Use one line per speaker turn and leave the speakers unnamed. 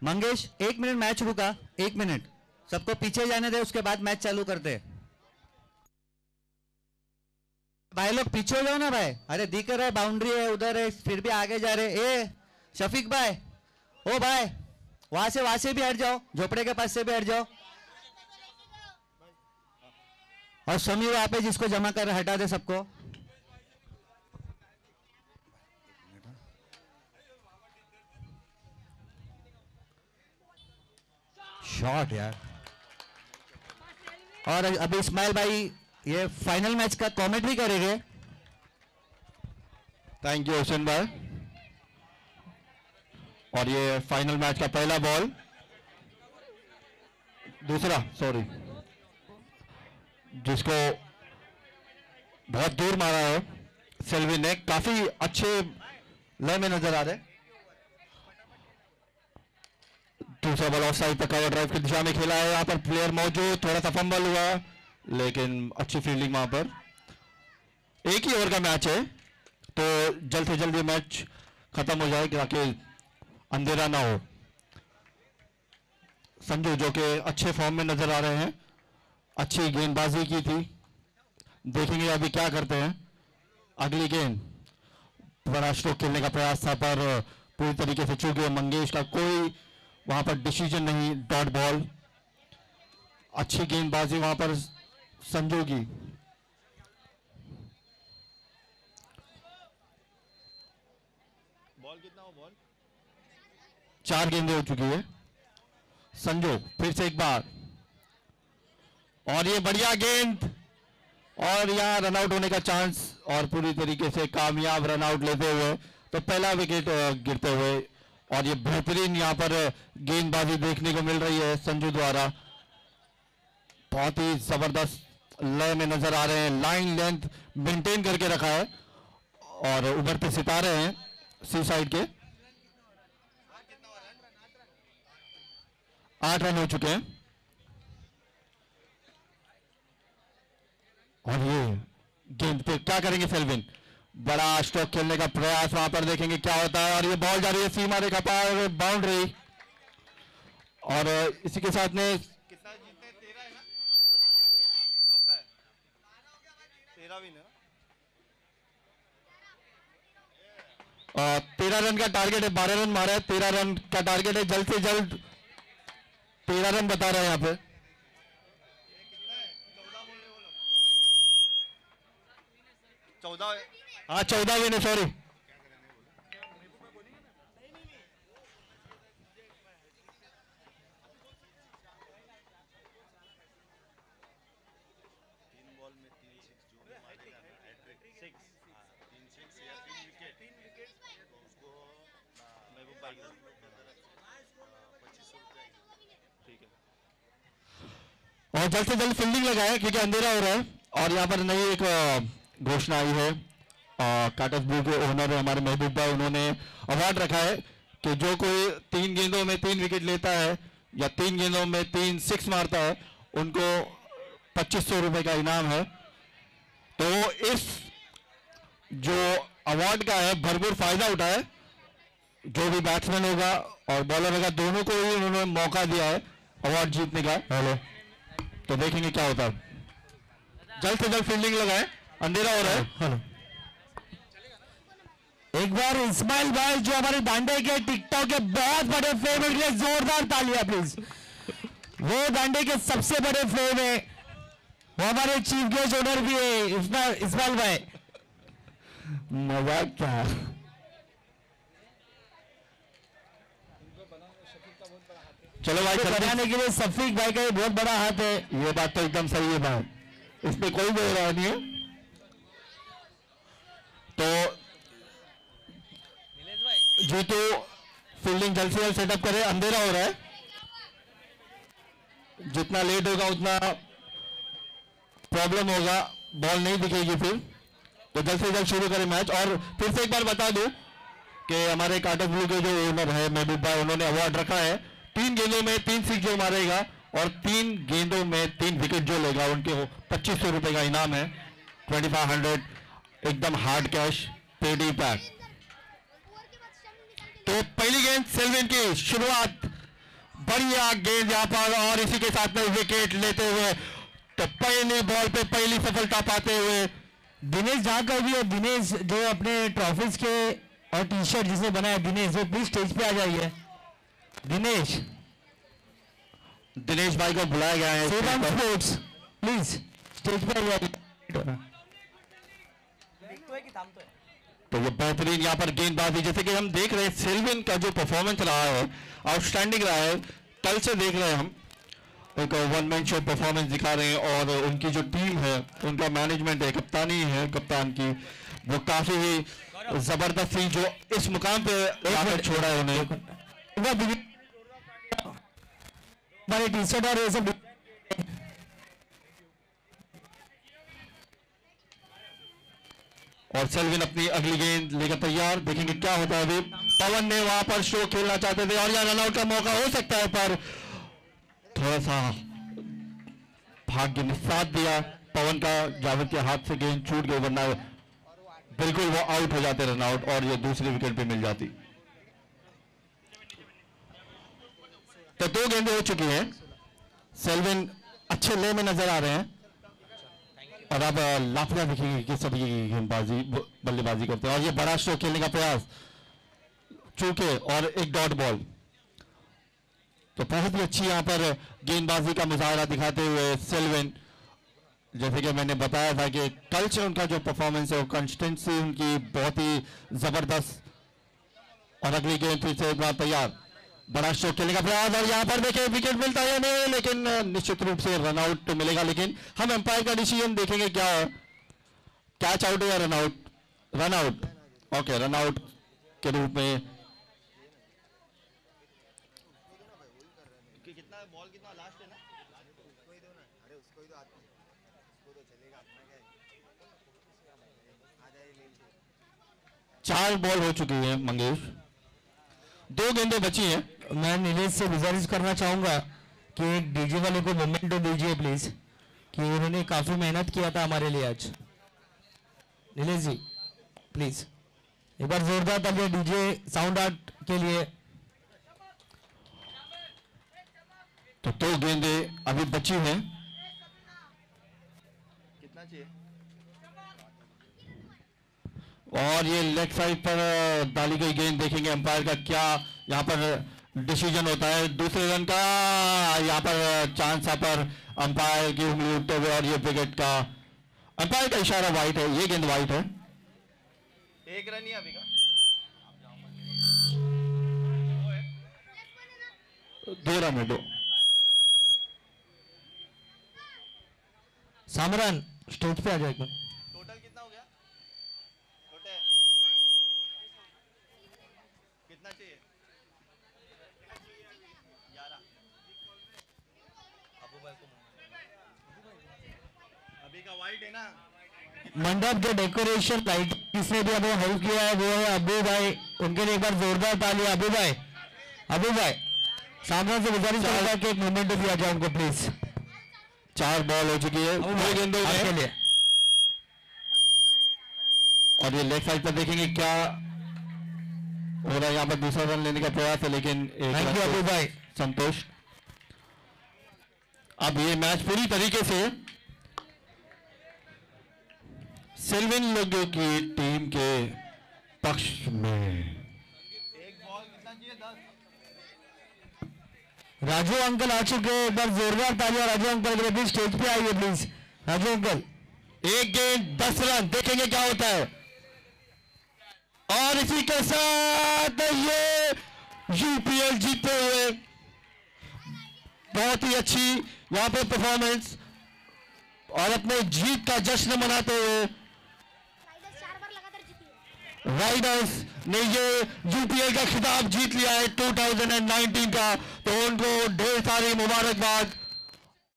Mangesh 1 minute match रुका, 1 minute सबको पीछे जाने दे, उसके बाद मैच चालू करते। भाई लोग पीछे हो जाओ ना भाई। अरे दिख रहा है बाउंड्री है उधर है, फिर भी आगे जा रहे। ए शफीक भाई, ओ भाई वहां से भी हट जाओ, झोपड़े के पास से भी हट जाओ। और समी वहां पे जिसको जमा कर हटा दे सबको। शॉट यार। और अभी इस्माइल भाई ये फाइनल मैच का कमेंट्री करेंगे।
थैंक यू हुसैन भाई। और ये फाइनल मैच का पहला बॉल, दूसरा सॉरी, जिसको बहुत दूर मारा है सेल्वी ने, काफी अच्छे लय में नजर आ रहे। दूसरा बॉल ऑफ साइड पर कवर ड्राइव की दिशा में खेला है, यहां पर प्लेयर मौजूद, थोड़ा सा फंबल हुआ लेकिन अच्छी फील्डिंग वहां पर। एक ही ओवर का मैच है तो जल्द से जल्द ये मैच खत्म हो जाए ताकि अंधेरा ना हो। संजू जो कि अच्छे फॉर्म में नजर आ रहे हैं, अच्छी गेंदबाजी की थी, देखेंगे अभी क्या करते हैं। अगली गेंद बड़ा स्ट्रोक खेलने का प्रयास था पर पूरी तरीके से चूक गए। मंगेश का कोई वहां पर डिसीजन नहीं, डॉट बॉल। अच्छी गेंदबाजी वहां पर संजू की। बॉल कितना हो? बॉल 4 गेंदें हो चुकी है। संजू फिर से एक बार, और ये बढ़िया गेंद, और यहां रनआउट होने का चांस, और पूरी तरीके से कामयाब रनआउट लेते हुए तो पहला विकेट गिरते हुए। और ये बेहतरीन यहां पर गेंदबाजी देखने को मिल रही है संजू द्वारा। बहुत ही जबरदस्त लय में नजर आ रहे हैं, लाइन लेंथ मेंटेन करके रखा है और उभरते सितारे हैं सी साइड के। 8 रन हो चुके हैं। और ये गेंद पे क्या करेंगे सेल्विन? बड़ा स्ट्रोक खेलने का प्रयास, वहां पर देखेंगे क्या होता है। और ये बॉल जा रही है सीमा रेखा पार, बाउंड्री। और इसी के साथ में कितना जीतते हैं? 13 है ना? चौका है, 13 भी ना। 13 रन का टारगेट है, 12 रन मारे, 13 रन का टारगेट है। जल्द से जल्द 13 रन बता रहे हैं यहाँ पे। 14, हाँ 14 विन है, सॉरी। और जल्द से जल्द फील्डिंग लगाए क्योंकि अंधेरा हो रहा है। और यहाँ पर नई एक घोषणा आई है, काटस ब्लू के ओनर हमारे महबूब भाई, उन्होंने अवार्ड रखा है कि जो कोई 3 गेंदों में 3 विकेट लेता है या 3 गेंदों में 3 6 मारता है, उनको 2500 रुपए का इनाम है। तो इस जो अवार्ड का है भरपूर फायदा उठाए। जो भी बैट्समैन होगा और बॉलर होगा, दोनों को ही उन्होंने मौका दिया है अवार्ड जीतने का। हेलो, तो देखेंगे क्या होता है। जल्द से जल्द फील्डिंग लगाए, अंधेरा हो रहा है। हेलो,
एक बार इस्माइल भाई जो हमारे दांडे के टिकटॉक के बहुत बड़े फैन है, लिए जोरदार तालियां प्लीज। वो दांडे के सबसे बड़े फैन है, वो हमारे चीफ गेस्ट ओनर भी है इस्माइल भाई।
मजाक क्या, चलो भाई,
बनाने के लिए शफीक भाई का ये बहुत बड़ा हाथ है।
ये बात तो एकदम सही है भाई, इसमें कोई भी रहा नहीं है। तो जीतू फील्डिंग जल्द से जल्द सेटअप करे, अंधेरा हो रहा है। जितना लेट होगा उतना प्रॉब्लम होगा, बॉल नहीं दिखेगी फिर। तो जल्द से जल्द शुरू करें मैच। और फिर से एक बार बता दूं कि हमारे काटस ब्लू के जो ओनर है महबूब भाई, उन्होंने अवार्ड रखा है 3 गेंदों में 3 सिक्स जो मारेगा और 3 गेंदों में 3 विकेट जो लेगा, उनके 2500 रुपए का इनाम है। 2500 एकदम हार्ड कैश पेडी पैक। तो पहली गेंद सेल्विन की शुरुआत बढ़िया गेंद यहाँ पर, और इसी के साथ में विकेट लेते हुए तो पहली बॉल पे पहली सफलता पाते हुए
दिनेश जहाँ का भी है, दिनेश जो अपने ट्रॉफीज के और टी शर्ट जिसने बनाया, दिनेश वो प्लीज स्टेज पे आ जाइए। दिनेश
भाई को बुलाया गया है
सेवन स्पोर्ट्स, प्लीज स्टेज पे आ जाइए।
तो ये बेहतरीन यहाँ पर गेंदबाजी, जैसे कि हम देख रहे हैं सेल्विन का जो परफॉर्मेंस रहा है आउटस्टैंडिंग रहा है। कल से देख रहे हैं हम एक वन मैन शो परफॉर्मेंस दिखा रहे हैं, और उनकी जो टीम है, उनका मैनेजमेंट है, कप्तानी है कप्तान की, वो काफी ही जबरदस्त थी जो इस मुकाम पे आकर छोड़ा है उन्हें।
हमारे टी शर्ट और ये सब
और सेल्विन अपनी अगली गेंद लेकर तैयार, देखेंगे क्या होता है। अभी पवन ने वहां पर शो खेलना चाहते थे और यहाँ रनआउट का मौका हो सकता है, पर थोड़ा सा भाग्य ने साथ दिया पवन का, जावेद के हाथ से गेंद छूट गई, वरना बिल्कुल वो आउट हो जाते रनआउट और ये दूसरी विकेट पे मिल जाती। तो 2 गेंदें हो चुकी हैं, सेल्विन अच्छे ले में नजर आ रहे हैं, और अब लाफिया दिखेगी कि सभी गेंदबाजी बल्लेबाजी करते हैं, और ये बड़ा शो खेलने का प्रयास चूके और एक डॉट बॉल। तो बहुत ही अच्छी यहाँ पर गेंदबाजी का मुजाहरा दिखाते हुए सेल्विन, जैसे कि मैंने बताया था कि कल से उनका जो परफॉर्मेंस है वो कंसिस्टेंसी उनकी बहुत ही जबरदस्त, और अगली गेंद फिर से एक बार तैयार, बड़ा शो खेलने का प्रयास, और यहाँ पर देखें विकेट मिलता है या नहीं, लेकिन निश्चित रूप से रनआउट तो मिलेगा, लेकिन हम एम्पायर का डिसीजन देखेंगे क्या है, कैच आउट या रनआउट। रनआउट, ओके, रनआउट के रूप में चार बॉल हो चुकी है मंगेश, 2 गेंदें बची हैं।
मैं नीलेश से गुजारिश करना चाहूंगा कि एक डीजे वाले को मोमेंटो दीजिए प्लीज, कि उन्होंने काफी मेहनत किया था हमारे लिए आज। नीलेश जी प्लीज एक बार जोरदार तालियां डीजे साउंड आर्ट के लिए।
तो 2 गेंदें अभी बची हैं,
कितना चाहिए?
और ये लेग साइड पर डाली गई गेंद, देखेंगे अंपायर का क्या यहाँ पर डिसीजन होता है। दूसरे रन का यहाँ पर चांस, यहाँ पर अंपायर की उंगली उठते हुए, और ये विकेट का अंपायर का इशारा वाइट है, ये गेंद वाइट है।
1 रन ही अभी का
2 रन है, 2।
सामरान स्टेज पे आ जाएगा।
टोटल कितना हो गया? टोटल कितना चाहिए? 11। अभी का वाइट है ना।
मंडप के डेकोरेशन लाइट किसने भी हमें हेल्प किया है वो है अबू भाई, उनके लिए एक बार जोरदार ताली। अबू भाई सामने से गुजारिश करूंगा कि एक मोमेंट दिया जाए उनको प्लीज।
4 बॉल हो चुकी है, 2 गेंदों
आपके लिए।
और ये लेग साइड पर देखेंगे क्या हो रहा है। यहाँ पर दूसरा रन लेने का प्रयास है, लेकिन
थैंक यू अबू भाई।
संतोष, अब ये मैच पूरी तरीके से सेल्विन लोगों की टीम के पक्ष में।
एक बॉल कितना चाहिए? 10।
राजू अंकल आ चुके हैं, एक बार जोरदार तालियां राजू अंकल के लिए। प्लीज स्टेज पे आइए प्लीज राजू अंकल।
1 गेंद 10 रन, देखेंगे क्या होता है। और इसी के साथ ये यूपीएल जीते हुए, बहुत ही अच्छी यहाँ पे परफॉर्मेंस, और अपने जीत का जश्न मनाते हुए राइडर्स ने ये यूपीएल का खिताब जीत लिया है 2019 का। तो उनको ढेर सारी मुबारकबाद।